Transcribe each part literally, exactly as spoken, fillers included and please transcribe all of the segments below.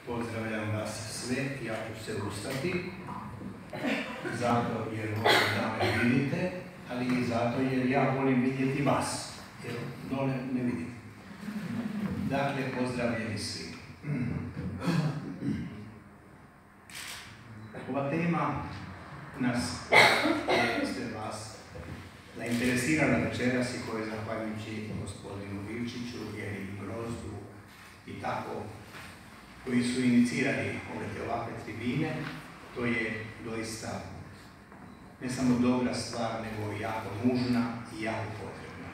Pozdravljam vas sve, ja ću se ustati, zato jer volim da me vidite, ali i zato jer ja volim vidjeti vas, jer dole ne vidite. Dakle, pozdravljeni svi. Ova tema nas je sve vas zainteresirala večeras i koje zahvaljujući gospodinu Ivčiću, Jeri Grozdu i tako, koji su inicirali ove ovakve tribine, to je doista ne samo dobra stvar, nego i jako nužna i jako potrebna.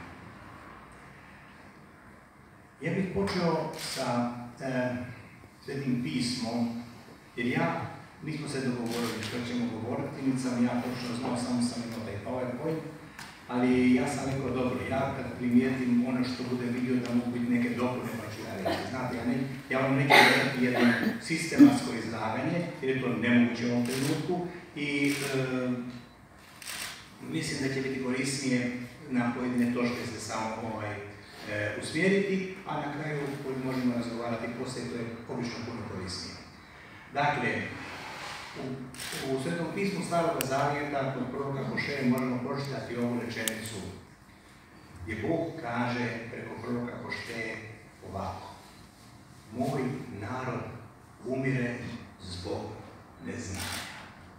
Ja bih počeo sa e, Svetim pismom, jer ja, mi smo se dogovorili što ćemo govoriti, niti sam ja točno znao, samo sam imao taj PowerPoint, ali ja sam rekao, dobro, ja kad primijetim ono što budem vidio da mogu biti neke dopune, pa ću ja reći, znate, ja, ne, ja vam neću reći jedno sistematsko izlaganje, jer je to nemoguće u ovom trenutku i e, mislim da će biti korisnije na pojedine točke se samo ovaj, e, usmjeriti, a na kraju koji možemo razgovarati poslije, to je obično puno korisnije. Dakle, u, u Svetom pismu Staroga Zavjeta kod proroka Hošeje možemo pročitati ovu rečenicu, gdje Bog kaže preko proroka Hošeje ovako: moj narod umire zbog neznanja.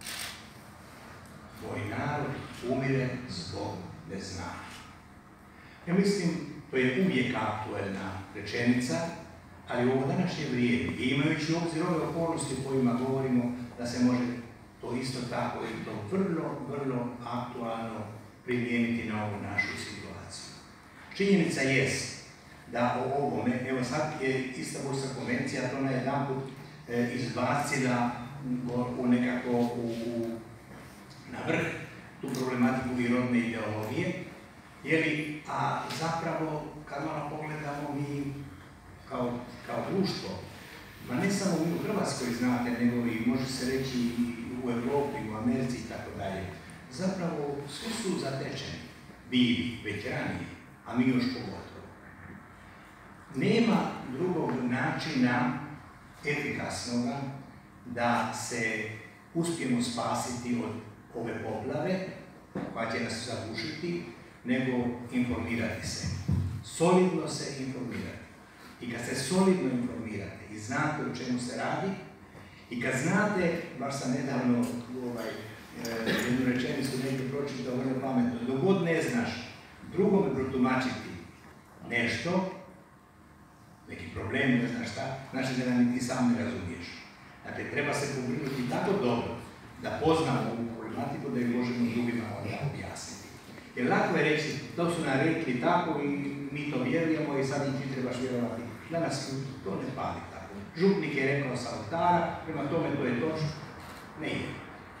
Moj narod umire zbog neznanja. Ja mislim, to je uvijek aktuelna rečenica, ali u ovo današnje vrijeme, i imajući u obzir ove okolnosti o kojima govorimo, da se može to isto tako i to vrlo, vrlo aktualno primijeniti na ovu našu situaciju. Činjenica jest da o ovome, evo sad je Istanbulska konvencija to na jedanput e, izbacila u nekako u, u, na vrh tu problematiku i rodne ideologije, jer, a zapravo kad malo pogledamo mi kao, kao društvo, ma ne samo mi u Hrvatskoj znate, nego i može se reći i u Europi, u Americi i tako dalje, zapravo svi su zatečeni, bili već ranije, a mi još pogotovo. Nema drugog načina efikasnoga da se uspijemo spasiti od ove poplave koja će nas zagušiti, nego informirati se. Solidno se informirati. I kad se solidno informirate i znate o čemu se radi, i kad znate, baš sam nedavno ovaj, jednu rečenicu negdje pročitao vrlo pametno, dok god ne znaš drugome protumačiti nešto, neki problem, ne znaš šta, znači da nam ti sam ne razumiješ. Dakle, treba se pobrinuti tako dobro da poznamo ovu problematiku, da ju možemo drugima onda objasniti. Jer lako je reći, to su nam rekli tako i mi to vjerujemo i sad i ti trebaš vjerovati. Danas to ne pali tako. Župnik je rekao sa oltara, prema tome to je točno. Ne ide.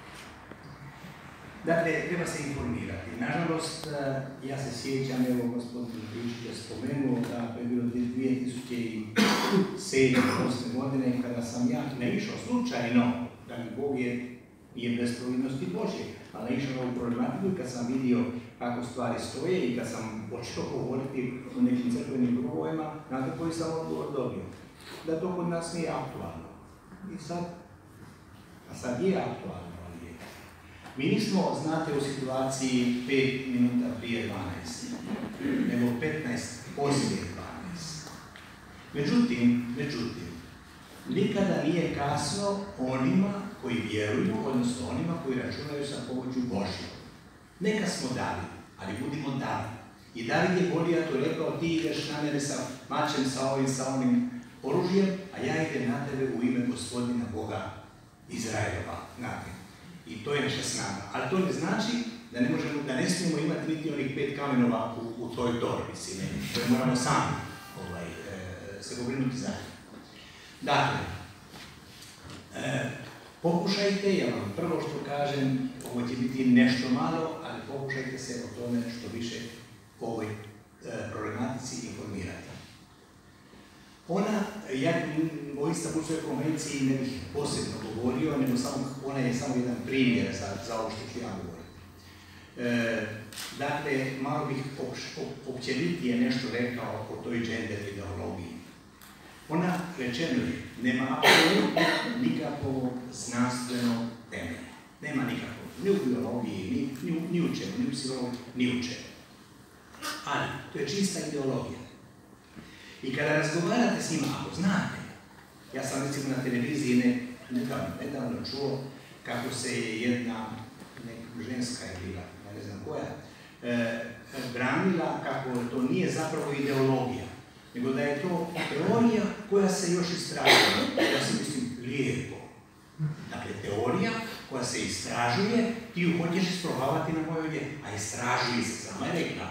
Dakle, treba se informirati. Nažalost, ja se sjećam, evo gospodin Ivčić je spomenuo da to je bilo dvije tisuće sedme osme godine kada sam ja naišao slučajno, da mi Bog je, je bez providnosti Božje, ali naišao na ovu problematiku i kad sam vidio kako stvari stoje i kad sam počeo govoriti o nekim crkvenim krugovima, znate koji sam odgovor dobio? Da to kod nas nije aktualno. I sad, a sad je aktualno, ali je. Mi nismo, znate, u situaciji pet minuta prije dvanaest, nego petnaest poslije dvanaest. Međutim, međutim, nikada nije kasno onima koji vjeruju, odnosno onima koji računaju sa pomoću Božjom. Neka smo dali, ali budimo dali. I David je Golijatu rekao, ti ideš na mene sa mačem, sa ovim, sa onim oružjem, a ja idem na tebe u ime Gospodina Boga Izraelova. Znate. I to je naša snaga. Ali to ne znači da ne možemo, da ne smijemo imati niti onih pet kamenova u, u toj torbi, si ne, koje moramo sami ovaj, e, se pobrinuti za njih. Dakle, e, pokušajte, ja vam prvo što kažem, ovo će biti nešto malo, ali pokušajte se o tome što više o ovoj e, problematici informirati. Ona, ja o Istanbulskoj konvenciji ne bih posebno govorio, nego samo, ona je samo jedan primjer za, za ovo što ću ja govoriti. E, dakle, malo bih općenitije nešto rekao o toj gender ideologiji. Ona, rečeno je, nema apsolutno nikakvog znanstvenog temelja. Nema nikakvog, ni u biologiji, ni, ni, ni u čemu, ni u psihologiji, ni u čemu. Ali, to je čista ideologija. I kada razgovarate s njima, ako znate, ja sam recimo na televiziji ne, nedavno, nedavno čuo kako se je jedna neka ženska je bila, ne znam koja, e, branila kako to nije zapravo ideologija, nego da je to teorija koja se još istražuje. Ja si mislim, lijepo. Dakle, teorija koja se istražuje, ti ju hoćeš isprobavati na mojoj djeci, a istražuje se, sama je rekla.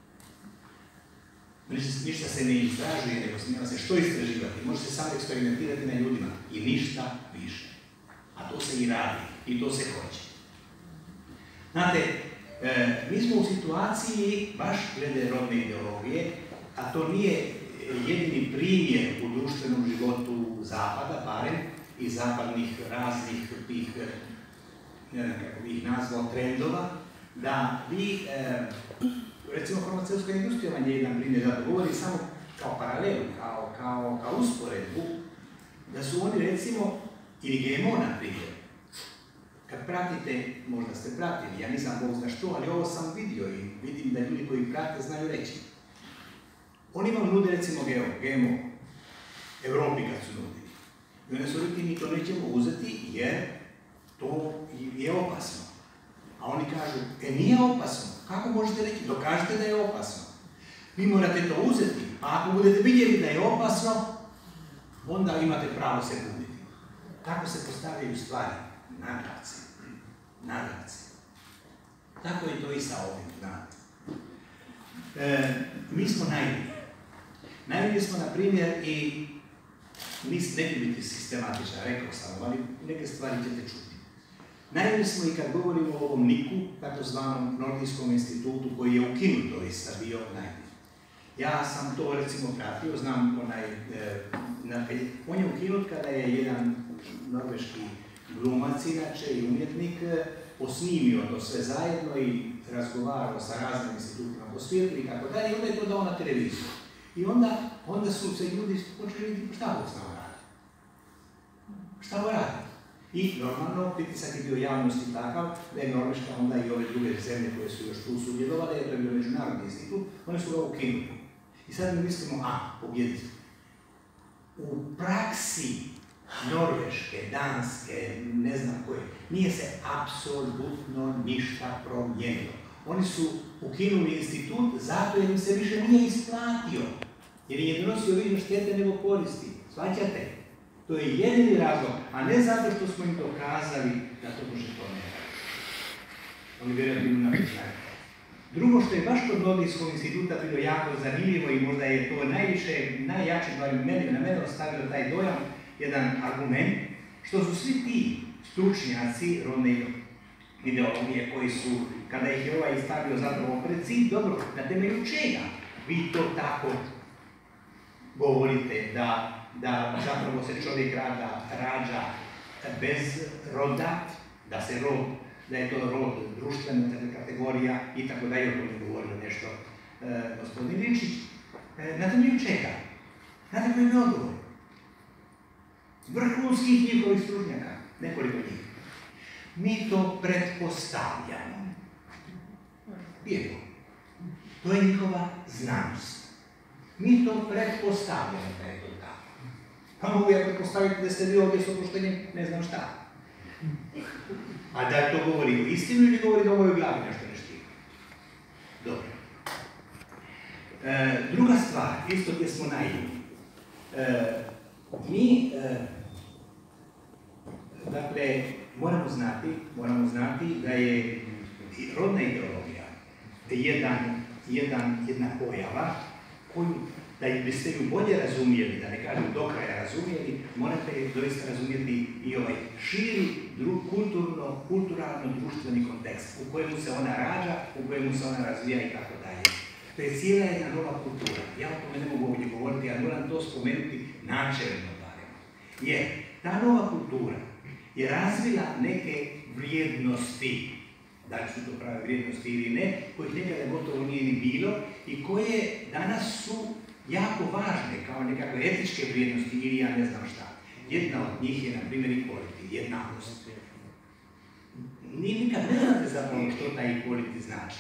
Ništa se ne istražuje, nego nema se što istraživati. Može se samo eksperimentirati na ljudima i ništa više. A to se i radi i to se hoće. Znate, e, mi smo u situaciji, baš glede rodne ideologije, a to nije jedini primjer u društvenom životu Zapada, barem i zapadnih raznih tih, ne znam kako bih ih nazvao, trendova, da vi, e, recimo farmaceutska industrija vam je jedan primjer, da govori samo kao paralelu, kao, kao, kao usporedbu, da su oni recimo, ili G M O na primjer, kad pratite, možda ste pratili, ja nisam Bog zna što, ali ovo sam vidio i vidim da ljudi koji prate znaju reći. Oni vam nude recimo G M O, Evropi kad su nudili. I onda su rekli, mi to nećemo uzeti jer to je opasno. A oni kažu, e nije opasno, kako možete reći, dokažite da je opasno. Vi morate to uzeti, a ako budete vidjeli da je opasno, onda imate pravo se buditi. Tako se postavljaju stvari, naglavci, naglavci. Tako je to i sa ovim, znate. E, mi smo naivni. Naivni smo, na primjer, i ne bi biti sistematičan, rekao sam, ali neke stvari ćete čuti. Naivni smo i kad govorimo o ovom N I K-u, takozvanom Nordijskom institutu, koji je ukinut doista bio naivni. Ja sam to recimo pratio, znam onaj, e, na, on je ukinut kada je jedan norveški glumac inače i umjetnik osnimio to sve zajedno i razgovarao sa raznim institutima po svijetu i tako dalje, i onda je to dao na televiziju. I onda, onda su se ljudi počeli vidjeti šta ovo znao radi. Šta ovo radi? I normalno, pritisak je bio javnosti takav da je Norveška onda i ove druge zemlje koje su još tu sudjelovale, jer to je bio međunarodni institut, oni su ga ukinuli. I sad mi mislimo, a, pobjediti. U praksi Norveške, Danske, ne znam koje, nije se apsolutno ništa promijenilo. Oni su ukinuli institut zato jer im se više nije isplatio. Jer je donosio više štete nego koristi. Shvaćate? To je jedini razlog, a ne zato što smo im dokazali da to može to ne radi. Oni vjerojatno im napišaju. Drugo što je baš kod Nordijskog instituta bilo jako zanimljivo i možda je to najviše, najjače, bar meni, na mene ostavilo taj dojam, jedan argument, što su svi ti stručnjaci rodne ideologije koji su, kada ih je ovaj stavio zapravo pred cilj, dobro, na temelju čega vi to tako govorite da, da zapravo se čovjek rada, rađa bez roda, da se rod, da je to rod društvena kategorija i tako dalje, o tome govorio nešto e, gospodin Vinčić. E, na temelju čega? Na temelju odgovor. Vrhunskih njihovih stručnjaka, nekoliko njih. Mi to pretpostavljamo. Lijepo. To je njihova znanost. Mi to pretpostavljamo da je to tako. Pa mogu ja pretpostaviti da ste vi ovdje s opuštenjem, ne znam šta. A da to govori o istinu ili govori da u mojoj glavi nešto ne štima? Dobro. E, druga stvar, isto gdje smo naivni. E, mi, e, dakle, moramo znati, moramo znati da je rodna ideologija jedan, jedan, jedna pojava koju, da biste ju bolje razumijeli, da ne kažem do kraja razumijeli, morate doista razumijeti i ovaj širi dru, kulturno, kulturalno-društveni kontekst u kojemu se ona rađa, u kojemu se ona razvija i tako dalje. To je cijela jedna nova kultura. Ja o tome ne mogu ovdje govoriti, ali moram to spomenuti načelno barem. Jer ta nova kultura je razvila neke vrijednosti, da li su to prave vrijednosti ili ne, kojih nekada gotovo nije ni bilo i koje danas su jako važne kao nekakve etičke vrijednosti ili ja ne znam šta. Jedna od njih je, na primjer, equality, jednakost. Ni nikad ne znate zapravo što taj equality znači.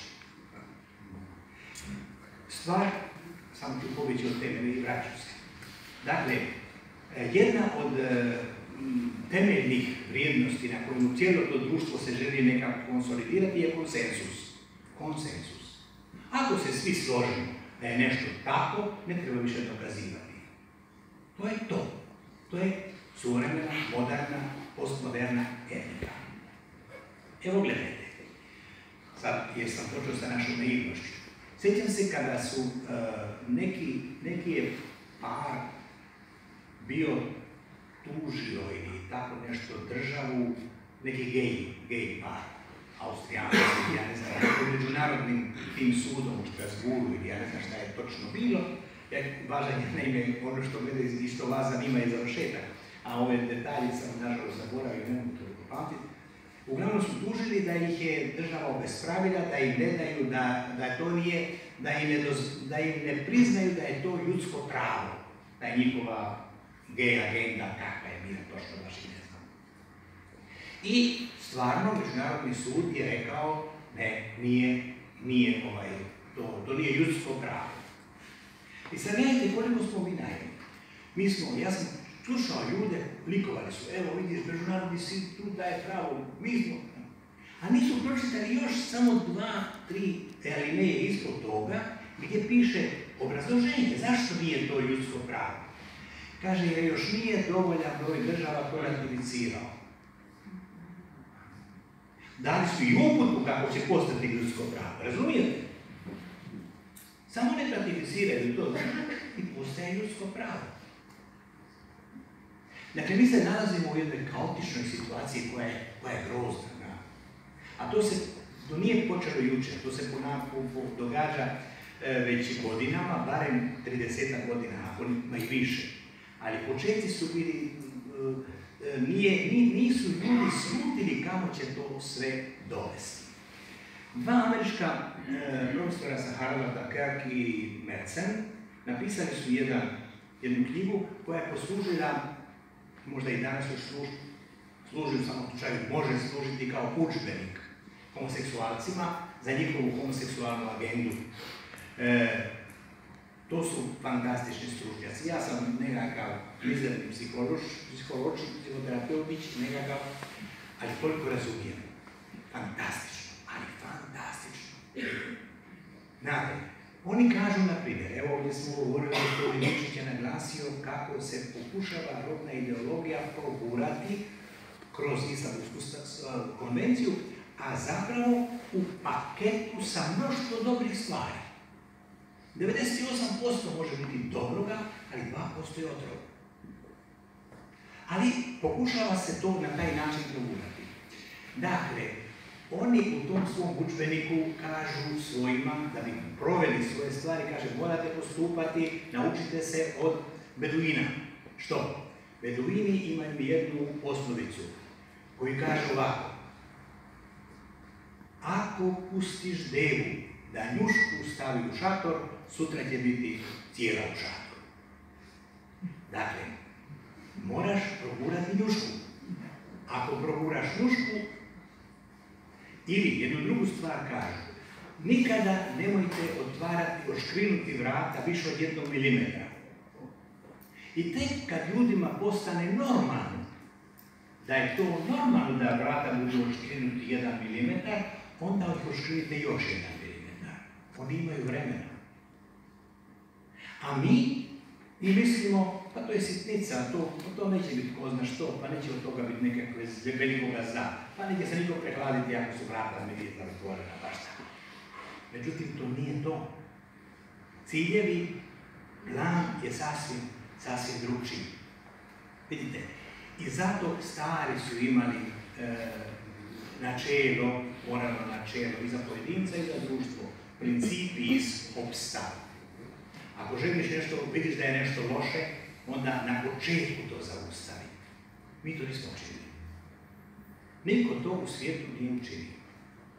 Stvar, samo ću pobeći od teme i vraću se. Dakle, jedna od e, temeljnih vrijednosti na kojemu cijelo to društvo se želi nekako konsolidirati je konsensus. Konsensus. Ako se svi složimo da je nešto tako, ne treba više dokazivati. To je to. To je suvremena, moderna, postmoderna etika. Evo gledajte. Sad, jer sam počeo sa našom naivnošću. Sjećam se kada su uh, neki, neki je par bio tužio ili tako nešto državu, neki gej, gej par, Austrijanac, ja ne znam, u međunarodnim tim sudom u Strasburu ili ja ne znam šta je točno bilo, jer važan je naime ono što gleda i što vas zanima je završetak, a ove detalje sam nažalost zaboravio, ne mogu toliko pamtiti. Uglavnom su tužili da ih je država obespravila, da im ne daju, da, da to nije, da im, ne doz, da im ne priznaju da je to ljudsko pravo, da je njihova gej agenda, kakva je bila točno, baš i ne znam. I stvarno, Međunarodni sud je rekao, ne, nije, nije ovaj, to, to nije ljudsko pravo. I sad gledajte koliko smo mi naivni. Mi smo, ja sam slušao ljude, likovali su, evo vidiš, Međunarodni sud tu daje pravo, mi smo. A nisu pročitali još samo dva, tri alineje ispod toga, gdje piše obrazloženje, zašto nije to ljudsko pravo. Kaže, jer još nije dovoljan broj država to ratificirao. Dali su i uputku kako će postati ljudsko pravo, razumijete? Samo ne ratificiraju to i postaje ljudsko pravo. Dakle, mi se nalazimo u jednoj kaotičnoj situaciji koja je, koja je grozna. Da? A to se, to nije počelo jučer, to se ponavljamo događa e, već godinama, barem trideset godina, ako ima i više. Ali početci su bili, e, nije, nisu ljudi slutili kamo će to sve dovesti. Dva američka e, profesora sa Harvarda, Kirk i Metzen, napisali su jedan, jednu knjigu koja je poslužila, možda i danas još služi, služi u samom slučaju, može služiti kao udžbenik homoseksualcima za njihovu homoseksualnu agendu. E, to su fantastični stručnjaci. Ja sam nekakav mizerni psiholož, psiholoč, psihoterapeutić, nekakav, ali koliko razumijem. Fantastično, ali fantastično. Znate, oni kažu, na primjer, evo ovdje smo govorili, gospodin Vučić je naglasio kako se pokušava rodna ideologija progurati kroz Istanbulsku konvenciju, a zapravo u paketu sa mnoštvo dobrih stvari. devedeset osam posto može biti dobroga, ali dva posto je otrova. Ali pokušava se to na taj način progurati. Dakle, oni u tom svom udžbeniku kažu svojima, da bi proveli svoje stvari, kaže, morate postupati, naučite se od beduina. Što? Beduini imaju jednu osnovicu koju kaže ovako. Ako pustiš devu da njušku stavi u šator, sutra će biti cijela u šatoru. Dakle, moraš progurati njušku. Ako proguraš njušku, ili jednu drugu stvar kažu, nikada nemojte otvarati, oškrinuti vrata više od jednog milimetra. I tek kad ljudima postane normalno, da je to normalno da vrata budu oškrinuti jedan milimetar, onda ih oškrinite još jedan milimetar. Oni imaju vremena. A mi, mi mislimo, pa to je sitnica, to, to neće biti ko zna što, pa neće od toga biti nekakve velikoga zna, pa neće se niko prehladiti ako su vrata milimetar otvorena, baš tako. Međutim, to nije to. Ciljevi, plan je sasvim, sasvim drugčiji. Vidite, i zato stari su imali e, načelo, moralno načelo i za pojedinca i za društvo, principis obstav. Ako želiš nešto, vidiš da je nešto loše, onda na početku to zaustavi. Mi to nismo učinili. Niko to u svijetu nije učinio.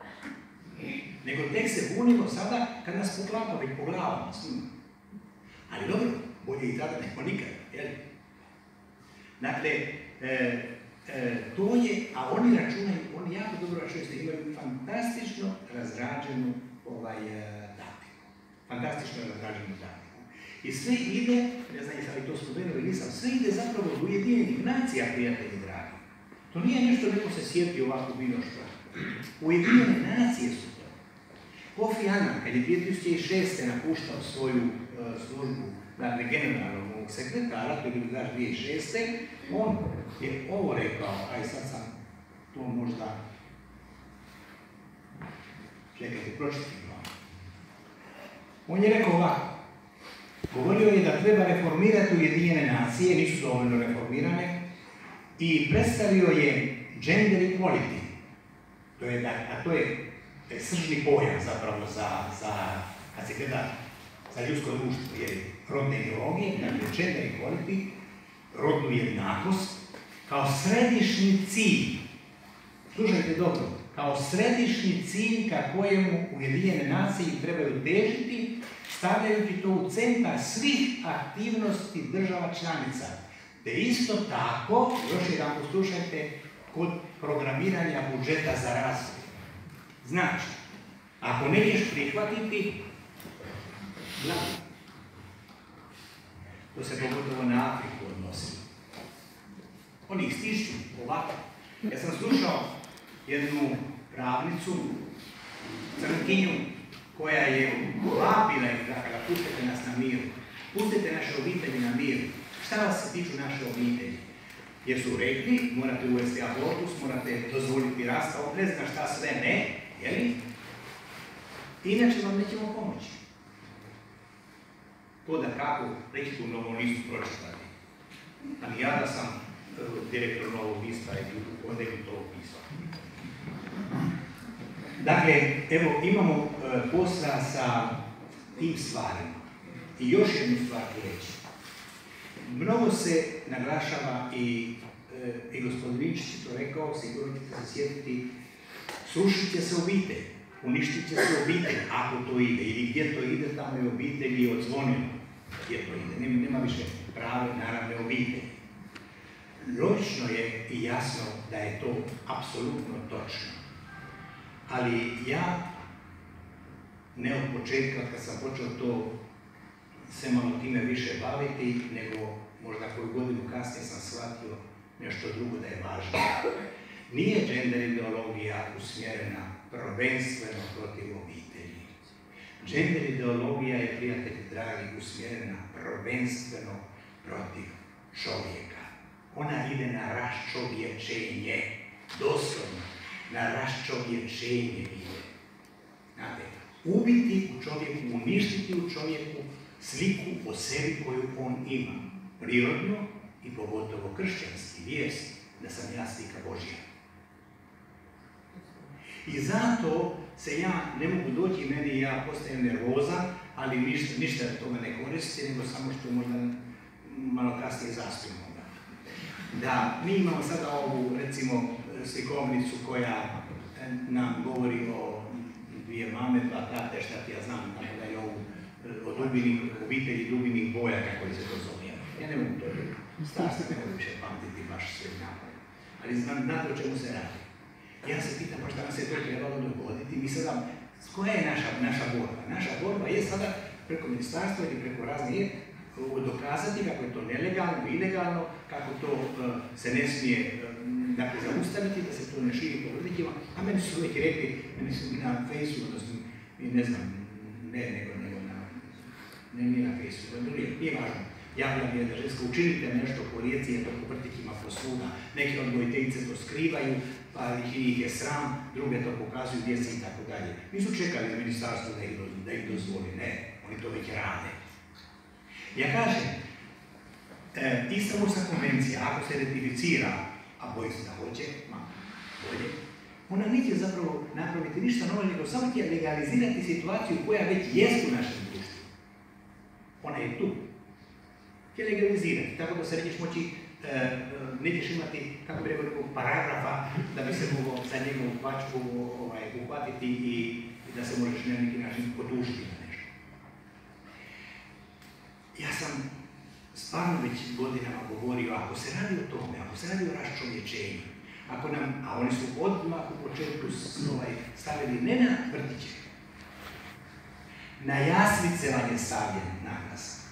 Nego tek se bunimo sada kad nas poklapa već po glavama svima. Ali dobro, bolje i tada nego nikad, jel? Dakle, e, e, to je, a oni računaju, oni jako dobro računaju, što imaju fantastično razrađenu ovaj, taktiku. Fantastično razrađenu taktiku. I sve ide, ne znam jesam li to spomenuo ili nisam, sve ide zapravo od Ujedinjenih nacija, prijatelji dragi. To nije nešto neko se sjeti ovako bilo što. Ujedinjene nacije su to. Kofi Annan, kad je dvije tisuće šeste. napuštao svoju uh, službu, dakle generalnog sekretara, to je bilo daš dvije tisuće šeste. on je ovo rekao, aj sad sam to možda, čekajte, pročitim vam. On je rekao ovako, govorio je da treba reformirati Ujedinjene nacije, nisu dovoljno reformirane, i predstavio je gender equality, to je, a to je sržni pojam zapravo za, za, kad se gleda za ljudsko društvo, jer rodne ideologije, dakle gender equality, rodnu jednakost, kao središnji cilj, slušajte dobro, kao središnji cilj ka kojemu Ujedinjene nacije trebaju težiti, stavljajući to u centar svih aktivnosti država članica. Te isto tako, još jedan poslušajte, kod programiranja budžeta za razvoj. Znači, ako nećeš prihvatiti, gledaj. To se pogotovo na Afriku odnosi. Oni ih stišću ovako. Ja sam slušao jednu pravnicu, crnkinju, koja je vapila i rekla, pustite nas na miru, pustite naše obitelji na miru. Šta vas se tiču naše obitelji? Jer su rekli, morate uvesti abortus, morate dozvoliti rastav, ne znam šta sve ne, jeli? Inače vam nećemo pomoći. To da kako, nećete u Novom listu pročitati. Ali ja da sam direktor Novog lista i onda bi to opisao. Dakle, evo, imamo uh, posla sa tim stvarima. I još jednu stvar reći. Mnogo se naglašava i, uh, i gospodin Vinčić je to rekao, sigurno ćete se sjetiti, srušit će se obitelj, uništit će se obitelj, ako to ide, ili gdje to ide, tamo je obitelj i odzvonilo. Gdje to ide, nema, nema više prave, naravne obitelji. Logično je i jasno da je to apsolutno točno. Ali ja, ne od početka, kad sam počeo to se malo time više baviti, nego možda koju godinu kasnije sam shvatio nešto drugo da je važno. Nije gender ideologija usmjerena prvenstveno protiv obitelji. Gender ideologija je, prijatelji dragi, usmjerena prvenstveno protiv čovjeka. Ona ide na raščovječenje, doslovno. Na raščovječenje ide. Znate, ubiti u čovjeku, uništiti u čovjeku sliku o sebi koju on ima. Prirodno i pogotovo kršćanski, vjerski, da sam ja slika Božja. I zato se ja ne mogu doći, meni ja postajem nervozan, ali ništa, ništa toga ne koristi, nego samo što možda malo kasnije zaspimo. Da, mi imamo sada ovu, recimo, slikovnicu koja nam govori o dvije mame, dva tate, šta ti ja znam, tako da je ovu o dubinih obitelji, dubinih boja, kako li se to zove. Ja ne mogu to reći. Starstvo ne mogu više pamtiti baš sve napad. Ali znam, znate o čemu se radi. Ja se pitam, pa šta nam se to trebalo dogoditi? Mi sada, koja je naša, naša borba? Naša borba je sada preko ministarstva ili preko raznih dokazati kako je to nelegalno, ilegalno, kako to uh, se ne smije uh, dakle, zaustaviti, da se to ne širi po vrtićima. A meni su uvijek rekli, meni su na Fejsu, odnosno, ne znam, ne, nego, nego na, ne, nije na Fejsu, nije, nije važno. Javljam je da žensko, učinite nešto po Rijeci, je to po vrtićima, po svuda. Neke odgojiteljice to skrivaju, pa ih je sram, druge to pokazuju djeci i tako dalje. Nisu čekali na ministarstvo da ih, da ih dozvoli, ne, oni to već rade. Ja kažem, e, Istanbulska konvencija, ako se ratificira, a bojim se da hoće, ma, bolje, ona neće zapravo napraviti ništa novo, nego samo će legalizirati situaciju koja već jest u našem društvu. Ona je tu. Će legalizirati, tako da se nećeš moći, e, nećeš imati, kako bi rekao, nekog paragrafa da bi se mogao za njegovu pačku ovaj, uhvatiti i, i da se možeš na neki način potužiti na nešto. ja sam stvarno već godinama govorio, ako se radi o tome, ako se radi o raščovječenju, ako nam, a oni su odmah u početku ovaj, stavili ne na vrtiće, na jaslice vam je stavljen naglasak.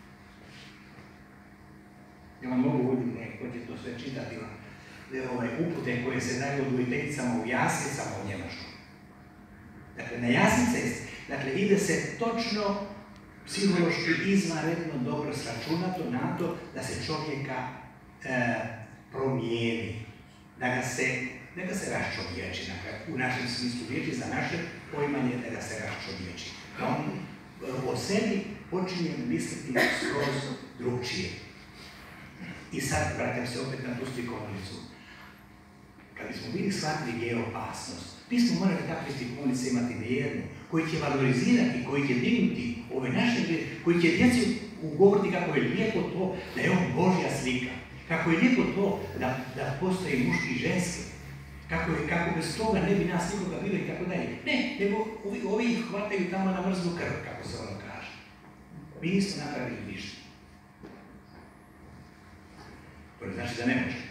Ja vam mogu voditi neko, ko će to sve čitati, ovaj, upute koje se daju odgojiteljicama u jaslicama u Njemačkoj. Dakle, na jaslice, dakle, ide se točno psihološki izvanredno dobro sračunato na to da se čovjeka e, promijeni, da ga se, da ga se raščovječi, u našem smislu riječi, za naše poimanje da ga se raščovječi. Da on o sebi počinje misliti skroz drugčije. I sad vraćam se opet na tu slikovnicu. Kad bismo bili shvatili gdje je opasnost, mi smo morali takve slikovnice imati jednu, koji će valorizirati, koji će dignuti ove naše djece, koji će djeci ugovoriti kako je lijepo to da je on Božja slika, kako je lijepo to da, da postoje muški i ženski, kako, je, kako bez toga ne bi nas nikoga bilo i tako dalje. Ne, nego ovi, ovi ih hvataju tamo na mrznu krv, kako se ono kaže. Mi nismo napravili ništa. To znači da ne može.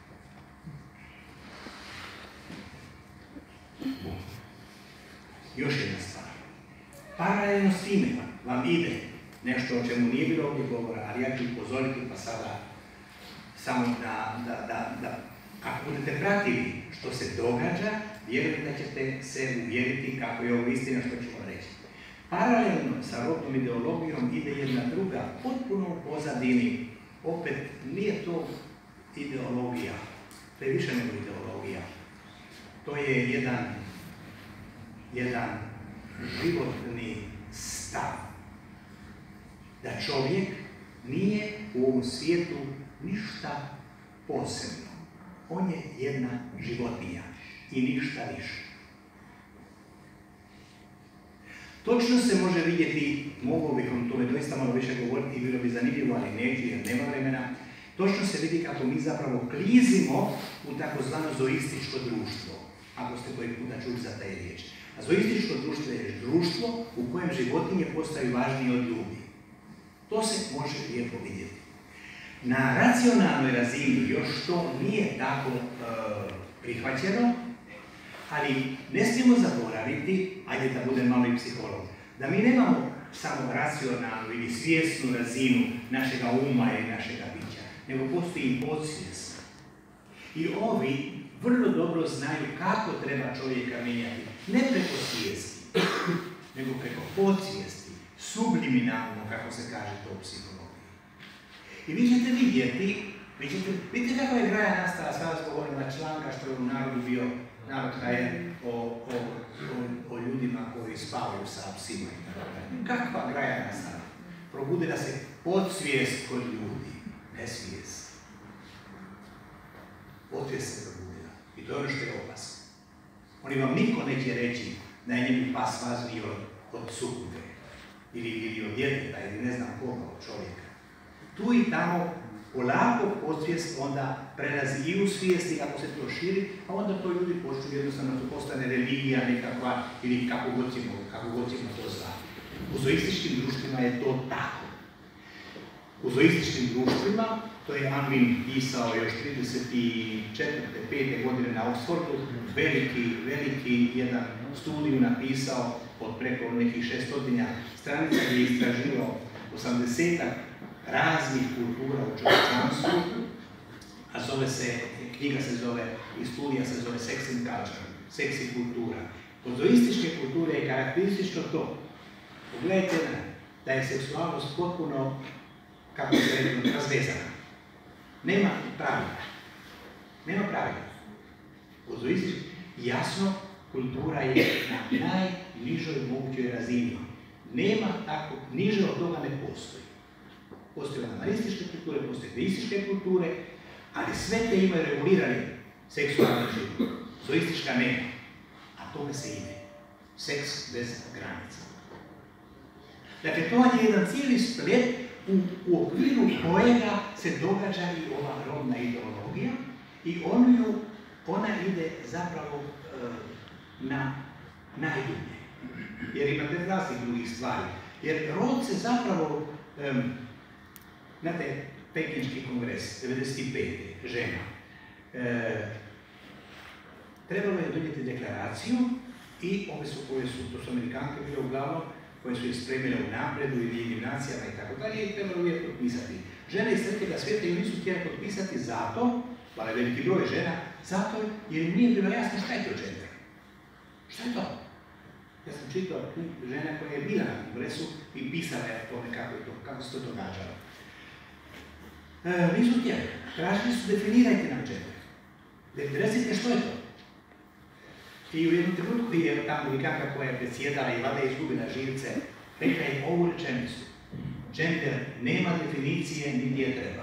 Još jedna stvar. Paralelno s time vam ide nešto o čemu nije bilo ovdje govora, ali ja ću upozoriti pa sada samo da, da, da, da ako budete pratili što se događa, vjerujem da ćete se uvjeriti kako je ovo istina što ću vam reći. Paralelno sa rodnom ideologijom ide jedna druga, potpuno u pozadini. Opet, nije to ideologija, to je više nego ideologija. To je jedan, jedan životni stav. Da čovjek nije u ovom svijetu ništa posebno. On je jedna životinja i ništa više. Točno se može vidjeti, mogu bih vam tome doista malo više govoriti, bilo bi zanimljivo, ali neću jer nema vremena. Točno se vidi kako mi zapravo klizimo u takozvano zoističko društvo, ako ste koji puta čuli za taj riječ. A zoističko društvo je društvo u kojem životinje postaju važnije od ljudi. To se može lijepo vidjeti. Na racionalnoj razini još to nije tako e, prihvaćeno, ali ne smijemo zaboraviti, ajde da budem malo i psiholog, da mi nemamo samo racionalnu ili svjesnu razinu našega uma i našega bića, nego postoji i podsvijest. I ovi vrlo dobro znaju kako treba čovjeka mijenjati. Ne preko svijesti, nego preko podsvijesti, subliminalno, kako se kaže to u psihologiji. I vi ćete vidjeti, vi ćete, vidite kako je graja nastala, sada zbog onoga članka što je u narodu bio, narod je o, o, o, o ljudima koji spavaju sa psima i tako dalje. Kakva graja nastala? Probudila se podsvijest kod ljudi, ne svijest. Podsvijest se probudila. I to je ono što je opasno. Oni vam niko neće reći da je njemu pas važniji od, od supruge, ili, ili od djeteta, ili ne znam koga, od čovjeka. Tu i tamo polako podsvijest onda prelazi i u svijesti kako se to širi, a onda to ljudi počnu jednostavno to postane religija nekakva ili kako god ćemo, kako god ćemo to zvati. U zoističkim društvima je to tako. U zoističkim društvima, to je Unwin pisao još trideset četvrte pete godine na Oxfordu, veliki, veliki jedan studiju napisao od preko nekih šestotinja stranica gdje je istraživao osamdesetak raznih kultura u čovječanstvu, a zove se, knjiga se zove, i studija se zove Sex and Culture, seks i kultura. Kod zoističke kulture je karakteristično to. Pogledajte da je seksualnost potpuno, kako se rekao, razvezana. Nema pravila. Nema pravila. Kod zoističke, jasno, kultura je na najnižoj mogućoj razini. Nema tako, niže od toga ne postoji. Postoje animalističke kulture, postoje deističke kulture, ali sve te imaju regulirani seksualni život. Zoistička nema, a tome se ide. Seks bez granica. Dakle, to je jedan cijeli splet u, u okviru kojega se događa i ova rodna ideologija i on ju, ona ide zapravo e, na najdublje. Jer imate raznih drugih stvari. Jer rod se zapravo Um, znate, Pekinški kongres, devedeset pete. žena. E, trebalo je donijeti deklaraciju i ove su koje su, to su Amerikanke bile uglavnom, koje su ih spremile u napredu i Ujedinjenim nacijama i tako dalje, i trebalo je potpisati. Žene iz trećega svijeta ju nisu htjeli potpisati zato, hvala veliki broj žena, zato jer im nije bilo jasno šta je to gender. Šta je to? Ja sam čitao žena koja je bila na kongresu i pisala je o tome kako, je to, kako se to događalo. E, nisu htjeli. Tražili su definirajte nam gender. Recite što je to. I u jednom trenutku je ta Amerikanka koja je predsjedala i vada izgubila živce, rekla je ovu rečenicu. Gender nema definicije, niti je treba.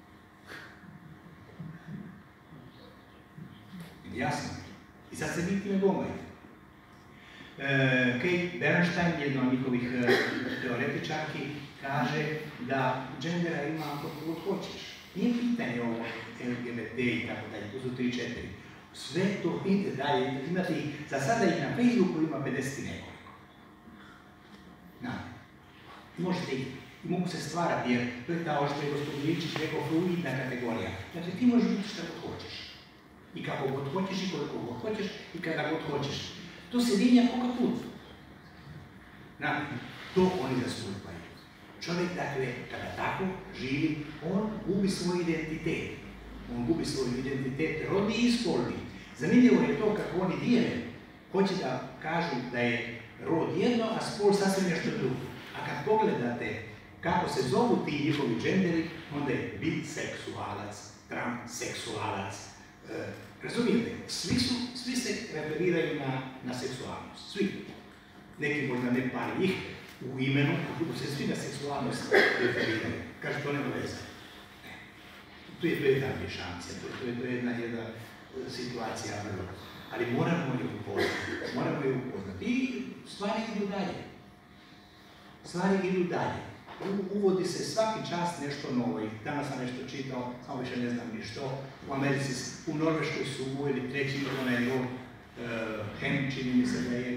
Jasno. I sad se niti ne gombajte. E, Kate Bernstein, jedna od njihovih e, teoretičarki, kaže da gendera ima koliko god hoćeš. Nije pitanje ovo L G B T i tako dalje, to su tri četiri. Sve to idete dalje, imate ih, za sada ih na Facebooku ima pedeset i nekoliko. Znate, možete ih, i mogu se stvarati, jer to je ta, što je gospodin Iličić rekao, fluidna kategorija. Dakle, ti možeš biti šta god hoćeš. I kako god hoćeš, i koliko god hoćeš, i kada god hoćeš. To se mijenja koliko put. Znate, to oni zastupaju. Čovjek, dakle, kada tako živi, on gubi svoj identitet. On gubi svoj identitet rodni i spolni. Zanimljivo je to kako oni dijele. Hoće da kažu da je rod jedno, a spol sasvim nešto drugo. A kad pogledate kako se zovu ti njihovi genderi, onda je biseksualac, transseksualac. E, razumijete? Svi, su, svi se referiraju na, na seksualnost. Svi. Neki možda ne par njih u imenu, kako se svi na seksualnost referiraju. Kaže, to nema veze. To je, to je jedna mješancija, to je, to je jedna, jedna situacija, ali moramo je upoznati, moramo je upoznati. I stvari idu dalje. Stvari idu dalje. Uvodi se svaki čas nešto novo. Danas sam nešto čitao, samo više ne znam ni što. U Americi, u Norveškoj su uveli treći onaj rod, Hem, čini mi se da je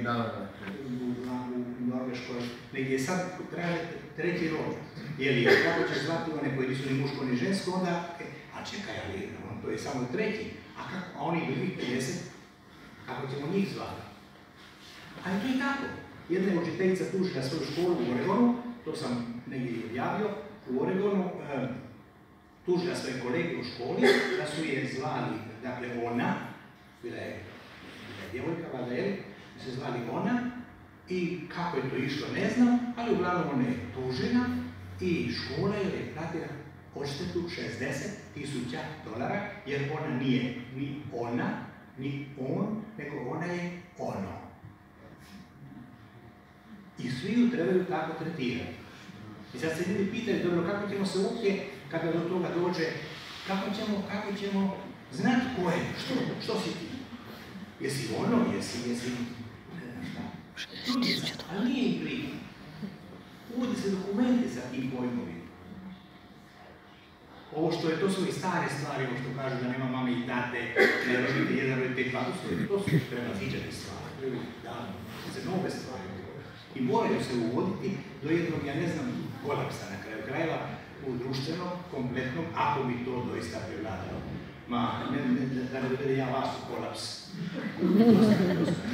u Norveškoj, negdje je sad traje treći rod. Jer kako ćeš zvati one koji nisu ni muško ni žensko, onda, a čekaj, ali to je samo treći, a, kako, a oni drugih pedeset, kako ćemo njih zvati? Ali to je tako. Jedna je učiteljica tužila svoju školu u Oregonu, to sam negdje objavio, u Oregonu e, tužila svoje kolege u školi, da su je zvali, dakle ona, bila je, bila je djevojka, vada je, da se zvali ona, i kako je to išlo ne znam, ali uglavnom ona je tužena i škola je platila odštetu šezdeset tisuća dolara, jer ona nije ni ona, ni on, nego ona je ono. I svi ju trebaju tako tretirati. I sad se ljudi pitaju, dobro, kako ćemo se uopće, kada do toga dođe, kako ćemo, kako ćemo znati ko je, što, što si ti? Jesi ono, jesi, jesi, ne znam šta. Ljudi, ali nije im briga. Uvodi se dokumenti sa tim pojmovima. Ovo što je, to su i stare stvari, ovo što kažu da nema mame i tate, ne rodite jedan, rodite dva, to su, to su prevaziđene stvari, da, to se nove stvari. I moraju se uvoditi do jednog, ja ne znam, kolapsa na kraju krajeva u društvenom, kompletnom, ako bi to doista prevladalo. Ma, ne, ne, da ne dovede ja vas u kolaps.